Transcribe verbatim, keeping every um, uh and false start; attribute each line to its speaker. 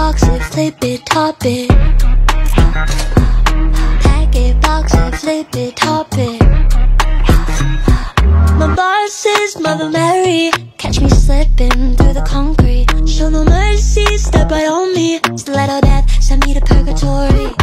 Speaker 1: box it, flip it, top it. Pack it, box it, flip it, top it. My boss is Mother Mary. Catch me slipping through the concrete. Show no mercy, step right on me. Stiletto death, send me to purgatory.